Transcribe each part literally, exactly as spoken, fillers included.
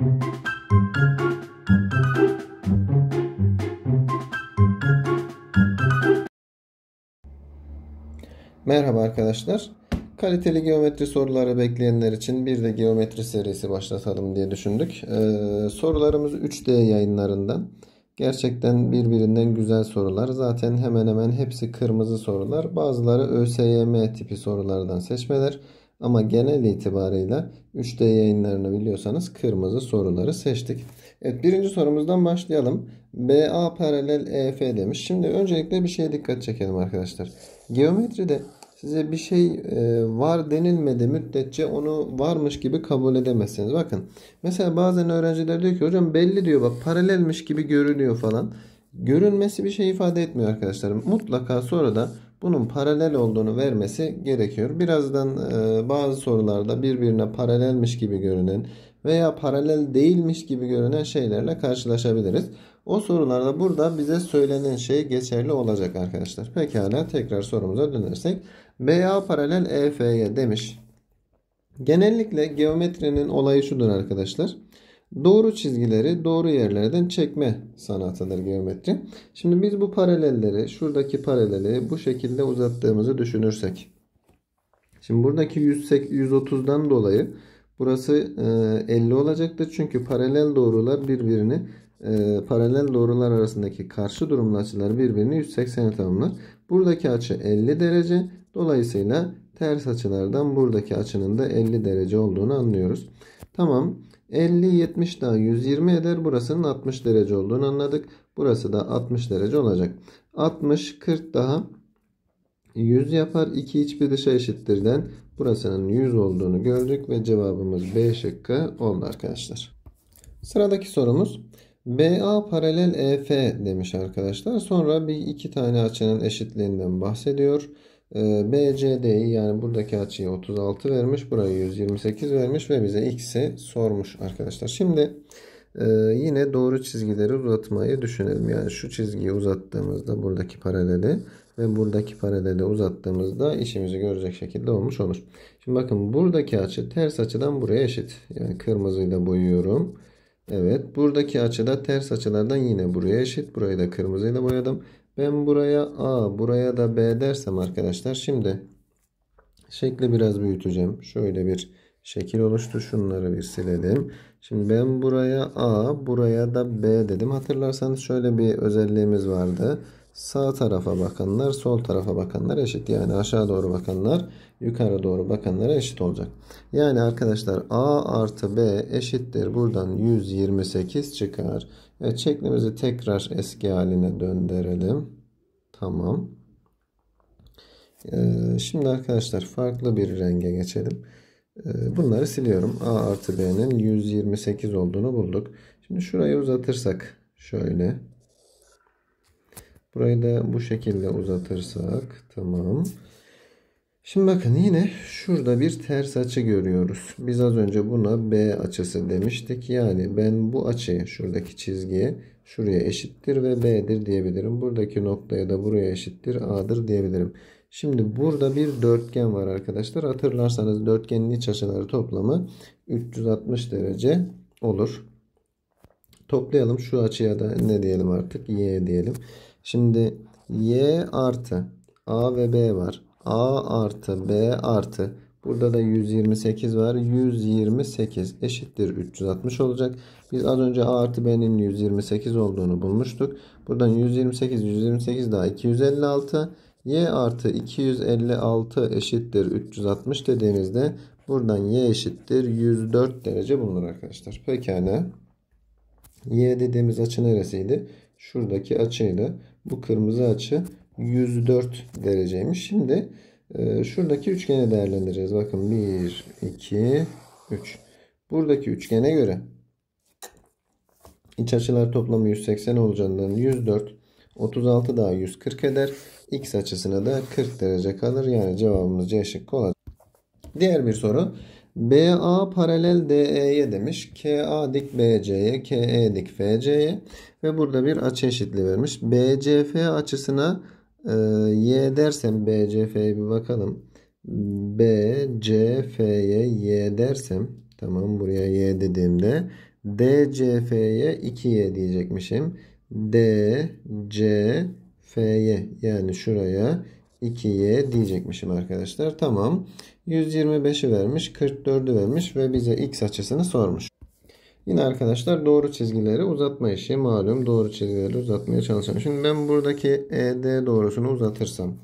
Merhaba arkadaşlar. Kaliteli geometri soruları bekleyenler için bir de geometri serisi başlatalım diye düşündük. Ee, sorularımız üç D yayınlarından. Gerçekten birbirinden güzel sorular. Zaten hemen hemen hepsi kırmızı sorular. Bazıları ÖSYM tipi sorulardan seçmeler. Ama genel itibarıyla üç D yayınlarını biliyorsanız kırmızı soruları seçtik. Evet, birinci sorumuzdan başlayalım. B A paralel E F demiş. Şimdi öncelikle bir şeye dikkat çekelim arkadaşlar. Geometride size bir şey e, var denilmedi müddetçe onu varmış gibi kabul edemezsiniz. Bakın mesela bazen öğrenciler diyor ki hocam belli diyor, bak paralelmiş gibi görünüyor falan. Görünmesi bir şey ifade etmiyor arkadaşlar. Mutlaka sonra da bunun paralel olduğunu vermesi gerekiyor. Birazdan e, bazı sorularda birbirine paralelmiş gibi görünen veya paralel değilmiş gibi görünen şeylerle karşılaşabiliriz. O sorularda burada bize söylenen şey geçerli olacak arkadaşlar. Pekala, tekrar sorumuza dönersek. B A paralel E F'ye demiş. Genellikle geometrinin olayı şudur arkadaşlar. Doğru çizgileri doğru yerlerden çekme sanatıdır geometri. Şimdi biz bu paralelleri, şuradaki paraleli bu şekilde uzattığımızı düşünürsek. Şimdi buradaki yüz otuzdan dolayı burası elli olacaktır. Çünkü paralel doğrular birbirini paralel doğrular arasındaki karşı durumlu açılar birbirini yüz seksene tamamlar. Buradaki açı elli derece. Dolayısıyla ters açılardan buradaki açının da elli derece olduğunu anlıyoruz. Tamam. elli, yetmiş daha yüz yirmi eder. Burasının altmış derece olduğunu anladık. Burası da altmış derece olacak. altmış, kırk daha yüz yapar. iki iç bir dışa eşittirden burasının yüz olduğunu gördük ve cevabımız B şıkkı oldu arkadaşlar. Sıradaki sorumuz B A paralel E F demiş arkadaşlar. Sonra bir iki tane açının eşitliğinden bahsediyor. B C D'yi, yani buradaki açıyı otuz altı vermiş. Burayı yüz yirmi sekiz vermiş ve bize X'i sormuş arkadaşlar. Şimdi e, yine doğru çizgileri uzatmayı düşünelim. Yani şu çizgiyi uzattığımızda buradaki paraleli ve buradaki paraleli uzattığımızda işimizi görecek şekilde olmuş olur. Şimdi bakın buradaki açı ters açıdan buraya eşit. Yani kırmızıyla boyuyorum. Evet, buradaki açı da ters açılardan yine buraya eşit. Burayı da kırmızıyla boyadım. Ben buraya A, buraya da B dersem arkadaşlar, şimdi şekli biraz büyüteceğim. Şöyle bir şekil oluştu. Şunları bir silelim. Şimdi ben buraya A, buraya da B dedim. Hatırlarsanız şöyle bir özelliğimiz vardı. Sağ tarafa bakanlar, sol tarafa bakanlar eşit. Yani aşağı doğru bakanlar, yukarı doğru bakanlara eşit olacak. Yani arkadaşlar A artı B eşittir. Buradan yüz yirmi sekiz çıkar. Evet, şeklimizi tekrar eski haline döndürelim. Tamam. Ee, şimdi arkadaşlar farklı bir renge geçelim. Ee, bunları siliyorum. A artı B'nin yüz yirmi sekiz olduğunu bulduk. Şimdi şurayı uzatırsak şöyle. Burayı da bu şekilde uzatırsak tamam. Şimdi bakın yine şurada bir ters açı görüyoruz. Biz az önce buna B açısı demiştik. Yani ben bu açıyı şuradaki çizgiye şuraya eşittir ve B'dir diyebilirim. Buradaki noktaya da buraya eşittir A'dır diyebilirim. Şimdi burada bir dörtgen var arkadaşlar. Hatırlarsanız dörtgenin iç açıları toplamı üç yüz altmış derece olur. Toplayalım, şu açıya da ne diyelim artık? Y diyelim. Şimdi Y artı A ve B var. A artı B artı burada da yüz yirmi sekiz var. yüz yirmi sekiz eşittir üç yüz altmış olacak. Biz az önce A artı B'nin yüz yirmi sekiz olduğunu bulmuştuk. Buradan yüz yirmi sekiz, yüz yirmi sekiz daha iki yüz elli altı. Y artı iki yüz elli altı eşittir üç yüz altmış dediğimizde buradan Y eşittir yüz dört derece bulunur arkadaşlar. Pekala. Y dediğimiz açı neresiydi? Şuradaki açıydı. Bu kırmızı açı yüz dört dereceymiş. Şimdi e, şuradaki üçgeni değerlendireceğiz. Bakın bir, iki, üç. Buradaki üçgene göre iç açılar toplamı yüz seksen olacağından yüz dört, otuz altı daha yüz kırk eder. X açısına da kırk derece kalır. Yani cevabımız C şıkkı olacak. Diğer bir soru. B A paralel D E'ye demiş. K A dik B C'ye, K E dik F C'ye ve burada bir açı eşitliği vermiş. B C F açısına e, Y dersem, B C F'ye bir bakalım. B C F'ye Y dersem, tamam, buraya Y dediğimde D C F'ye iki y diyecekmişim. D C F'ye yani şuraya iki y diyecekmişim arkadaşlar. Tamam. yüz yirmi beşi vermiş, kırk dördü vermiş ve bize x açısını sormuş. Yine arkadaşlar doğru çizgileri uzatma işi. Malum doğru çizgileri uzatmaya çalışacağım. Şimdi ben buradaki E D doğrusunu uzatırsam,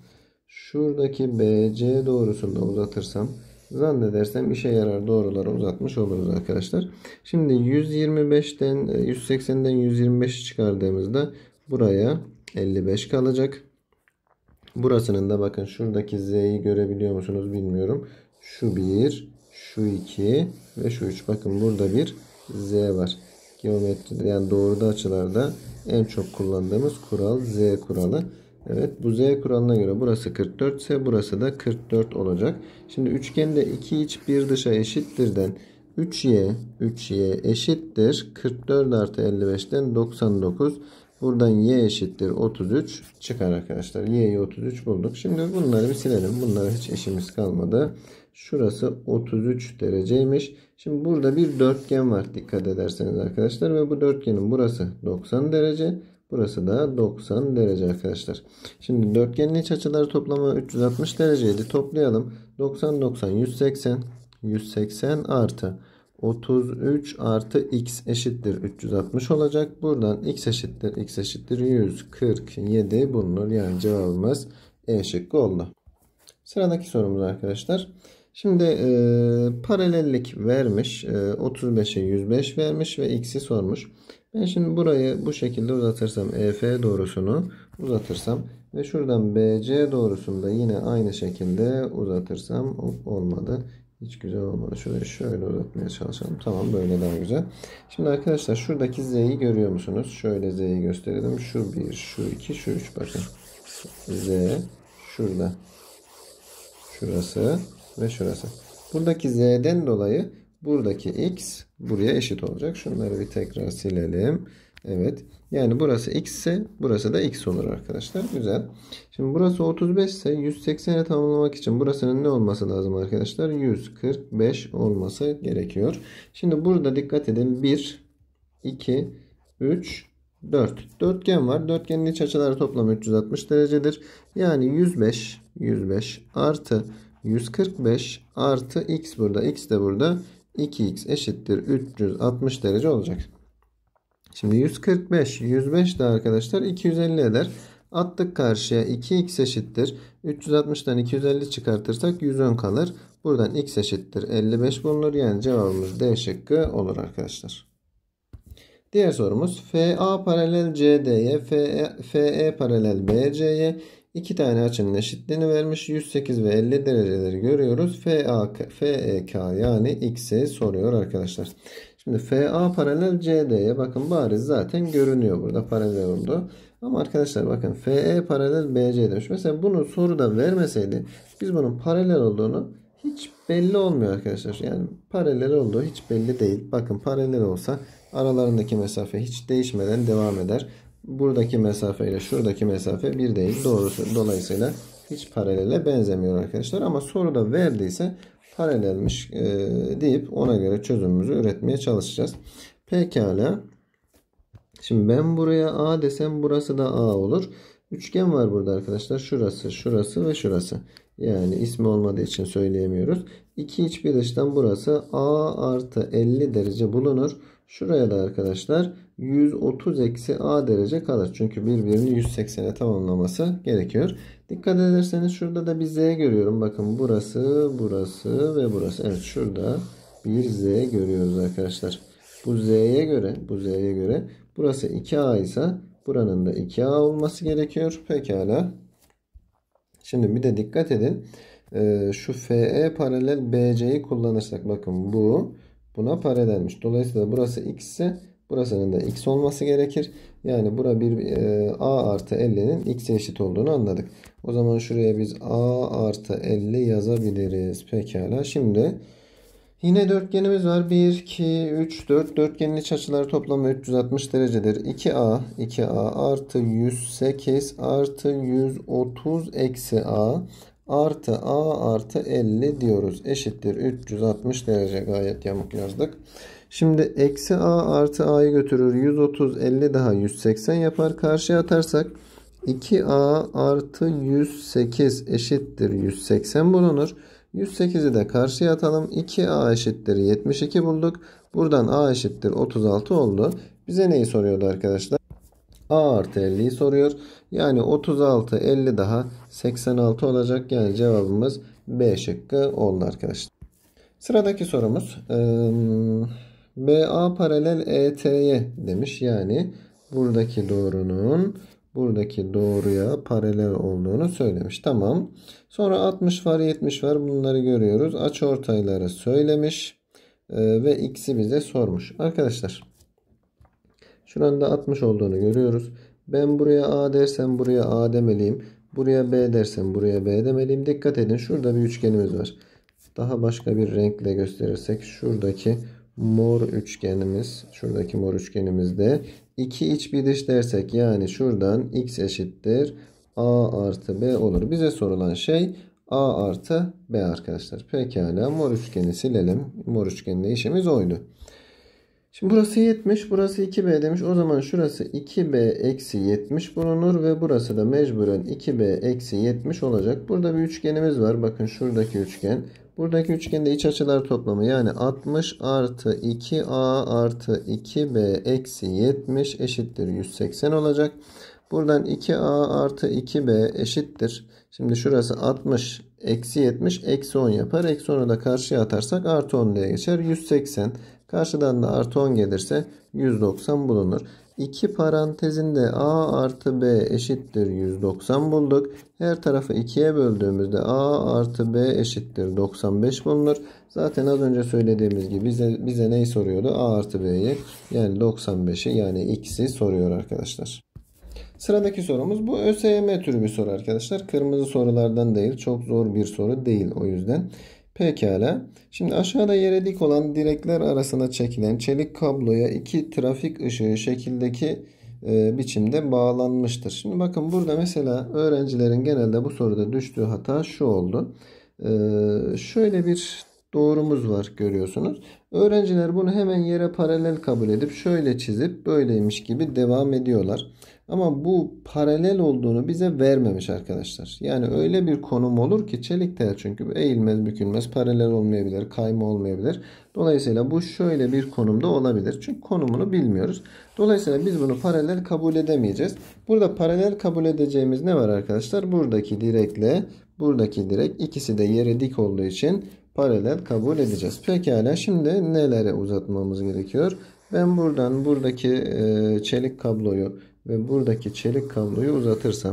şuradaki B C doğrusunu da uzatırsam, zannedersem işe yarar doğruları uzatmış oluruz arkadaşlar. Şimdi yüz yirmi beşten yüz seksenden yüz yirmi beşi çıkardığımızda buraya elli beş kalacak. Burasının da bakın şuradaki Z'yi görebiliyor musunuz bilmiyorum. Şu bir, şu iki ve şu üç. Bakın burada bir Z var. Geometride yani doğruda açılarda en çok kullandığımız kural Z kuralı. Evet, bu Z kuralına göre burası kırk dört ise burası da kırk dört olacak. Şimdi üçgende iki iç bir dışa eşittirden üç y üç y eşittir kırk dört artı elli beşten doksan dokuz. Buradan y eşittir otuz üç çıkar arkadaşlar. Y'yi otuz üç bulduk. Şimdi bunları bir silelim. Bunlara hiç işimiz kalmadı. Şurası otuz üç dereceymiş. Şimdi burada bir dörtgen var dikkat ederseniz arkadaşlar. Ve bu dörtgenin burası doksan derece. Burası da doksan derece arkadaşlar. Şimdi dörtgenin iç açıları toplamı üç yüz altmış dereceydi. Toplayalım. doksan doksan yüz seksen. yüz seksen artı otuz üç artı x eşittir üç yüz altmış olacak. Buradan x eşittir x eşittir yüz kırk yedi bulunur. Yani cevabımız E şıkkı oldu. Sıradaki sorumuz arkadaşlar. Şimdi e, paralellik vermiş. E, otuz beşe yüz beş vermiş ve x'i sormuş. Ben şimdi burayı bu şekilde uzatırsam E F doğrusunu uzatırsam ve şuradan B C doğrusunu da yine aynı şekilde uzatırsam olmadı. Hiç güzel olmadı. Şurayı şöyle uzatmaya çalışalım. Tamam, böyle daha güzel. Şimdi arkadaşlar şuradaki Z'yi görüyor musunuz? Şöyle Z'yi gösterelim. Şu bir, şu iki, şu üç. Bakın. Z şurada. Şurası ve şurası. Buradaki Z'den dolayı buradaki X buraya eşit olacak. Şunları bir tekrar silelim. Evet. Yani burası X ise burası da X olur arkadaşlar. Güzel. Şimdi burası otuz beş ise yüz sekseni tamamlamak için burasının ne olması lazım arkadaşlar? yüz kırk beş olması gerekiyor. Şimdi burada dikkat edin. bir, iki, üç, dört. Dörtgen var. Dörtgenin iç açıları toplamı üç yüz altmış derecedir. Yani yüz beş, yüz beş artı yüz kırk beş artı x burada. X de burada. iki x eşittir üç yüz altmış derece olacak. Şimdi yüz kırk beş, yüz beş de arkadaşlar iki yüz elli eder. Attık karşıya iki x eşittir. üç yüz altmıştan iki yüz elli çıkartırsak yüz on kalır. Buradan x eşittir elli beş bulunur. Yani cevabımız D şıkkı olur arkadaşlar. Diğer sorumuz F A paralel C D'ye, F E paralel B C'ye iki tane açının eşitliğini vermiş. yüz sekiz ve elli dereceleri görüyoruz. F A, F E K yani X'i soruyor arkadaşlar. Şimdi F A paralel C D'ye bakın bariz zaten görünüyor burada paralel oldu. Ama arkadaşlar bakın F E paralel B C demiş. Mesela bunu soruda vermeseydi biz bunun paralel olduğunu hiç belli olmuyor arkadaşlar. Yani paralel olduğu hiç belli değil. Bakın paralel olsa aralarındaki mesafe hiç değişmeden devam eder. Buradaki mesafe ile şuradaki mesafe bir değil. Doğrusu dolayısıyla hiç paralele benzemiyor arkadaşlar. Ama soruda verdiyse paralelmiş e, deyip ona göre çözümümüzü üretmeye çalışacağız. Pekala. Şimdi ben buraya A desem burası da A olur. Üçgen var burada arkadaşlar. Şurası, şurası ve şurası. Yani ismi olmadığı için söyleyemiyoruz. iki iç bir dıştan burası A artı elli derece bulunur. Şuraya da arkadaşlar yüz otuz eksi A derece kalır. Çünkü birbirini yüz seksene tamamlaması gerekiyor. Dikkat ederseniz şurada da bir Z görüyorum. Bakın burası, burası ve burası. Evet, şurada bir Z görüyoruz arkadaşlar. Bu Z'ye göre, bu Z'ye göre burası iki A ise buranın da iki A olması gerekiyor. Pekala. Şimdi bir de dikkat edin. Ee, şu F E paralel B C'yi kullanırsak bakın bu buna paralelmiş. Dolayısıyla burası X ise burasının da X olması gerekir. Yani bura bir e, A artı ellinin X'e eşit olduğunu anladık. O zaman şuraya biz A artı elli yazabiliriz. Pekala. Şimdi yine dörtgenimiz var. bir, iki, üç, dört. Dörtgenin iç açıları toplamı üç yüz altmış derecedir. iki A, iki A artı yüz sekiz artı yüz otuz eksi A artı A artı elli diyoruz. Eşittir üç yüz altmış derece. Gayet yamuk yazdık. Şimdi eksi a artı a'yı götürür. yüz otuz, elli daha yüz seksen yapar. Karşıya atarsak iki a artı yüz sekiz eşittir yüz seksen bulunur. yüz sekizi de karşıya atalım. iki a eşittir yetmiş iki bulduk. Buradan a eşittir otuz altı oldu. Bize neyi soruyordu arkadaşlar? A artı elliyi soruyor. Yani otuz altı, elli daha seksen altı olacak. Yani cevabımız B şıkkı oldu arkadaşlar. Sıradaki sorumuz B A paralel E T'ye demiş. Yani buradaki doğrunun buradaki doğruya paralel olduğunu söylemiş. Tamam. Sonra altmış var, yetmiş var. Bunları görüyoruz. Açıortayları söylemiş. Ve x'i bize sormuş. Arkadaşlar şuranın da altmış olduğunu görüyoruz. Ben buraya A dersem buraya A demeliyim. Buraya B dersem buraya B demeliyim. Dikkat edin, şurada bir üçgenimiz var. Daha başka bir renkle gösterirsek şuradaki mor üçgenimiz, şuradaki mor üçgenimizde iki iç bir dış dersek, yani şuradan x eşittir A artı B olur. Bize sorulan şey A artı B arkadaşlar. Pekala, mor üçgeni silelim. Mor üçgenle işimiz oydu. Şimdi burası yetmiş, burası iki b demiş. O zaman şurası iki b eksi yetmiş bulunur ve burası da mecburen iki b eksi yetmiş olacak. Burada bir üçgenimiz var. Bakın şuradaki üçgen. Buradaki üçgende iç açılar toplamı, yani altmış artı iki a artı iki b eksi yetmiş eşittir yüz seksen olacak. Buradan iki a artı iki b eşittir. Şimdi şurası altmış eksi yetmiş eksi on yapar. Eksi onu da karşıya atarsak artı on diye geçer. yüz seksen. Karşıdan da artı on gelirse yüz doksan bulunur. iki parantezinde a artı b eşittir yüz doksan bulduk. Her tarafı ikiye böldüğümüzde a artı b eşittir doksan beş bulunur. Zaten az önce söylediğimiz gibi bize, bize neyi soruyordu? A artı b'yi, yani doksan beşi, yani x'i soruyor arkadaşlar. Sıradaki sorumuz bu ÖSYM türü bir soru arkadaşlar. Kırmızı sorulardan değil. Çok zor bir soru değil o yüzden. Pekala. Şimdi aşağıda yere dik olan direkler arasına çekilen çelik kabloya iki trafik ışığı şekildeki e, biçimde bağlanmıştır. Şimdi bakın burada mesela öğrencilerin genelde bu soruda düştüğü hata şu oldu. E, şöyle bir doğrumuz var, görüyorsunuz. Öğrenciler bunu hemen yere paralel kabul edip şöyle çizip böyleymiş gibi devam ediyorlar. Ama bu paralel olduğunu bize vermemiş arkadaşlar. Yani öyle bir konum olur ki, çelik tel çünkü eğilmez bükülmez, paralel olmayabilir, kayma olmayabilir. Dolayısıyla bu şöyle bir konumda olabilir. Çünkü konumunu bilmiyoruz. Dolayısıyla biz bunu paralel kabul edemeyeceğiz. Burada paralel kabul edeceğimiz ne var arkadaşlar? Buradaki direkle buradaki direk, ikisi de yere dik olduğu için paralel kabul edeceğiz. Pekala, şimdi nelere uzatmamız gerekiyor? Ben buradan buradaki e, çelik kabloyu ve buradaki çelik kabloyu uzatırsam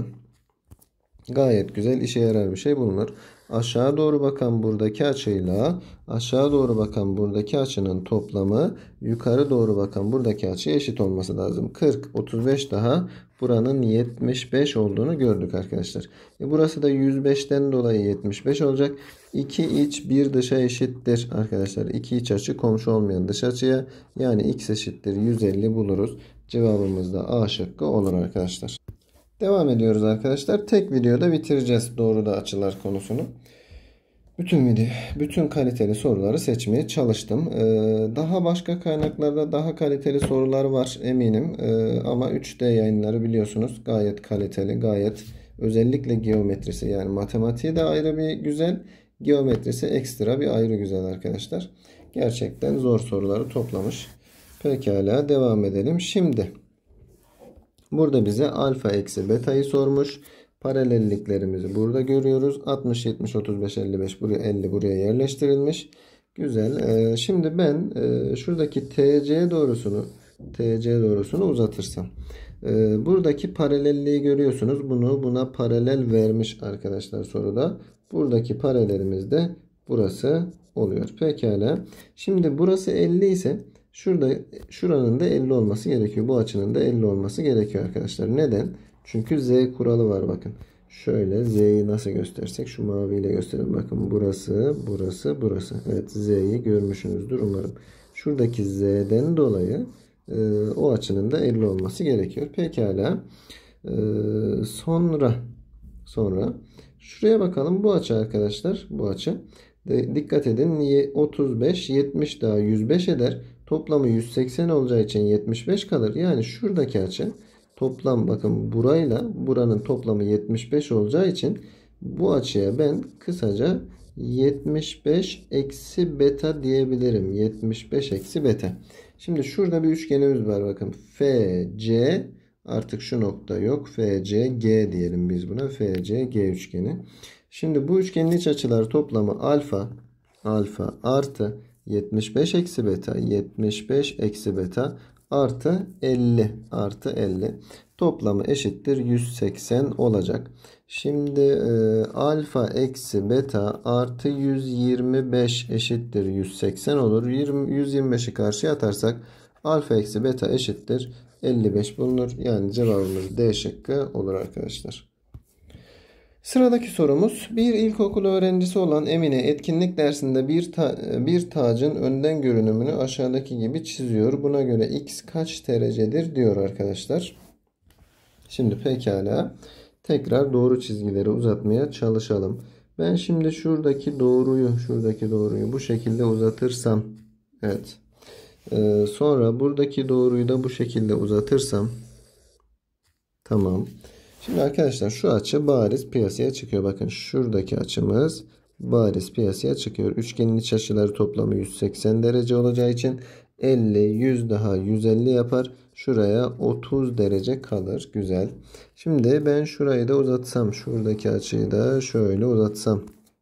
gayet güzel, işe yarar bir şey bulunur. Aşağı doğru bakan buradaki açıyla aşağı doğru bakan buradaki açının toplamı yukarı doğru bakan buradaki açıya eşit olması lazım. kırk, otuz beş daha buranın yetmiş beş olduğunu gördük arkadaşlar. E burası da yüz beşten dolayı yetmiş beş olacak. iki iç bir dışa eşittir arkadaşlar. iki iç açı komşu olmayan dış açıya, yani x eşittir yüz elli buluruz. Cevabımız da A şıkkı olur arkadaşlar. Devam ediyoruz arkadaşlar. Tek videoda bitireceğiz doğruda açılar konusunu. Bütün video, bütün kaliteli soruları seçmeye çalıştım. Ee, daha başka kaynaklarda daha kaliteli sorular var eminim. Ee, ama üç D yayınları biliyorsunuz gayet kaliteli, gayet, özellikle geometrisi, yani matematiği de ayrı bir güzel, geometrisi ekstra bir ayrı güzel arkadaşlar. Gerçekten zor soruları toplamış. Pekala, devam edelim. Şimdi burada bize alfa eksi beta'yı sormuş. Paralelliklerimizi burada görüyoruz. altmış, yetmiş, otuz beş, elli beş, buraya elli buraya yerleştirilmiş. Güzel. Ee, şimdi ben e, şuradaki T C doğrusunu T C doğrusunu uzatırsam. Ee, buradaki paralelliği görüyorsunuz. Bunu buna paralel vermiş arkadaşlar soruda. Buradaki paralelimiz de burası oluyor. Pekala. Şimdi burası elli ise şurada, şuranın da elli olması gerekiyor. Bu açının da elli olması gerekiyor arkadaşlar. Neden? Çünkü Z kuralı var bakın. Şöyle Z'yi nasıl göstersek, şu maviyle gösterelim. Bakın burası, burası, burası. Evet, Z'yi görmüşsünüzdür umarım. Şuradaki Z'den dolayı e, o açının da elli olması gerekiyor. Pekala. E, sonra sonra şuraya bakalım. Bu açı arkadaşlar, bu açı. De, dikkat edin, otuz beş, yetmiş daha yüz beş eder. Toplamı yüz seksen olacağı için yetmiş beş kalır. Yani şuradaki açı toplam, bakın burayla buranın toplamı yetmiş beş olacağı için bu açıya ben kısaca yetmiş beş eksi beta diyebilirim. yetmiş beş eksi beta. Şimdi şurada bir üçgenimiz var, bakın. F C, artık şu nokta yok. F C G diyelim biz buna. F C G üçgeni. Şimdi bu üçgenin iç açıları toplamı alfa alfa artı yetmiş beş eksi beta, yetmiş beş eksi beta artı elli artı elli toplamı eşittir yüz seksen olacak. Şimdi e, alfa eksi beta artı yüz yirmi beş eşittir yüz seksen olur. yirmi, yüz yirmi beşi karşıya atarsak alfa eksi beta eşittir elli beş bulunur. Yani cevabımız D şıkkı olur arkadaşlar. Sıradaki sorumuz, bir ilkokul öğrencisi olan Emine etkinlik dersinde bir, ta bir tacın önden görünümünü aşağıdaki gibi çiziyor. Buna göre x kaç derecedir diyor arkadaşlar. Şimdi pekala tekrar doğru çizgileri uzatmaya çalışalım. Ben şimdi şuradaki doğruyu şuradaki doğruyu bu şekilde uzatırsam, evet. Ee, sonra buradaki doğruyu da bu şekilde uzatırsam, tamam. Şimdi arkadaşlar şu açı bariz piyasaya çıkıyor. Bakın şuradaki açımız bariz piyasaya çıkıyor. Üçgenin iç açıları toplamı yüz seksen derece olacağı için elli, yüz daha yüz elli yapar. Şuraya otuz derece kalır. Güzel. Şimdi ben şurayı da uzatsam. Şuradaki açıyı da şöyle uzatsam.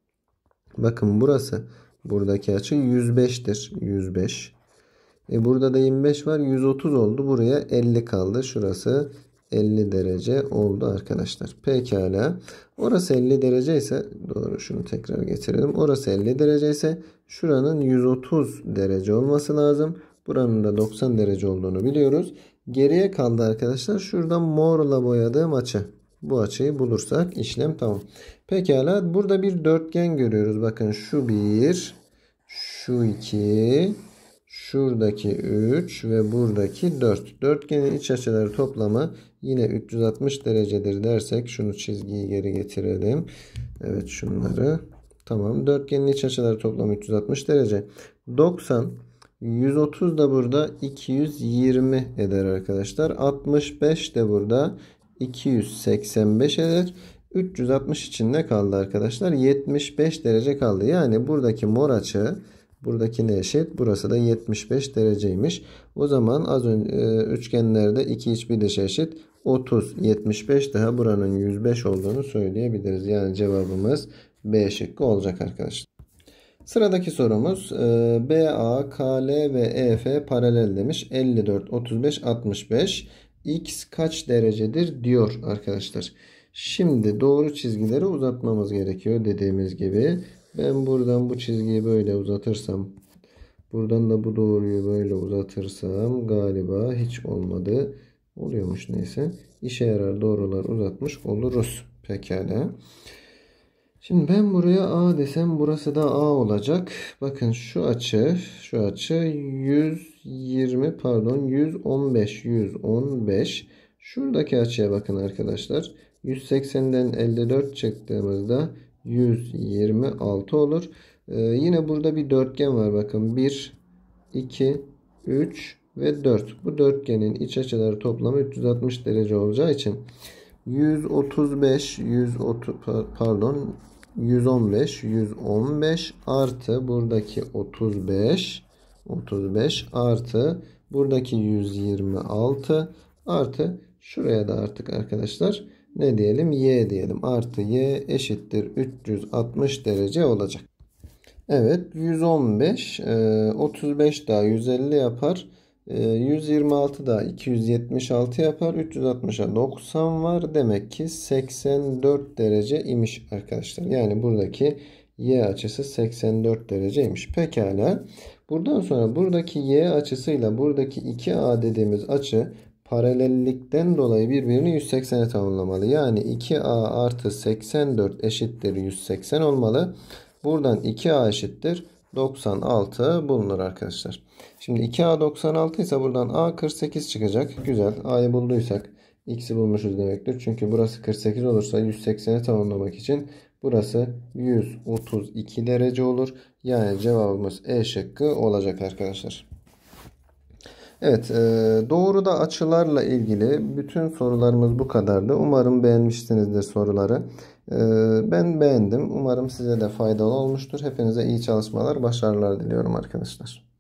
Bakın burası. Buradaki açı yüz beş'tir. yüz beş. E burada da yirmi beş var. yüz otuz oldu. Buraya elli kaldı. Şurası elli derece oldu arkadaşlar. Pekala. Orası elli derece ise, doğru, şunu tekrar getirelim. Orası elli derece ise şuranın yüz otuz derece olması lazım. Buranın da doksan derece olduğunu biliyoruz. Geriye kaldı arkadaşlar. Şuradan morla boyadığım açı. Bu açıyı bulursak işlem tamam. Pekala. Burada bir dörtgen görüyoruz. Bakın şu bir, şu iki, şuradaki üç ve buradaki dört. Dörtgenin iç açıları toplamı yine üç yüz altmış derecedir dersek, şunu çizgiyi geri getirelim. Evet, şunları. Tamam. Dörtgenin iç açıları toplamı üç yüz altmış derece. doksan, yüz otuz da burada iki yüz yirmi eder arkadaşlar. altmış beş de burada iki yüz seksen beş eder. üç yüz altmış için ne kaldı arkadaşlar? yetmiş beş derece kaldı. Yani buradaki mor açı buradaki ne eşit? Burası da yetmiş beş dereceymiş. O zaman az önce e, üçgenlerde iki iç bir dış eşit. otuz, yetmiş beş daha buranın yüz beş olduğunu söyleyebiliriz. Yani cevabımız B şıkkı olacak arkadaşlar. Sıradaki sorumuz e, B A, K L ve E F paralel demiş. elli dört, otuz beş, altmış beş. X kaç derecedir diyor arkadaşlar. Şimdi doğru çizgileri uzatmamız gerekiyor dediğimiz gibi. Ben buradan bu çizgiyi böyle uzatırsam, buradan da bu doğruyu böyle uzatırsam galiba hiç olmadı. Oluyormuş, neyse. İşe yarar doğrular uzatmış oluruz. Pekala. Şimdi ben buraya A desem burası da A olacak. Bakın şu açı, şu açı yüz yirmi, pardon yüz on beş, yüz on beş. Şuradaki açıya bakın arkadaşlar. yüz seksenden elli dört çıktığımızda yüz yirmi altı olur. Ee, yine burada bir dörtgen var. Bakın bir, iki, üç ve dört. Bu dörtgenin iç açıları toplamı üç yüz altmış derece olacağı için yüz otuz beş, yüz otuz, pardon yüz on beş, yüz on beş artı buradaki otuz beş, otuz beş artı buradaki yüz yirmi altı artı şuraya da artık arkadaşlar ne diyelim? Y diyelim. Artı Y eşittir üç yüz altmış derece olacak. Evet, yüz on beş, otuz beş daha yüz elli yapar. yüz yirmi altı da iki yüz yetmiş altı yapar. üç yüz altmışa doksan var. Demek ki seksen dört derece imiş arkadaşlar. Yani buradaki Y açısı seksen dört dereceymiş. Pekala. Buradan sonra buradaki Y açısıyla buradaki iki A dediğimiz açı paralellikten dolayı birbirini yüz seksene tamamlamalı. Yani iki A artı seksen dört eşittir yüz seksen olmalı. Buradan iki A eşittir doksan altı bulunur arkadaşlar. Şimdi iki A doksan altı ise buradan A kırk sekiz çıkacak. Güzel. A'yı bulduysak X'i bulmuşuz demektir. Çünkü burası kırk sekiz olursa yüz sekseni tamamlamak için burası yüz otuz iki derece olur. Yani cevabımız E şıkkı olacak arkadaşlar. Evet, e, doğruda açılarla ilgili bütün sorularımız bu kadardı. Umarım beğenmişsinizdir soruları. E, Ben beğendim. Umarım size de faydalı olmuştur. Hepinize iyi çalışmalar, başarılar diliyorum arkadaşlar.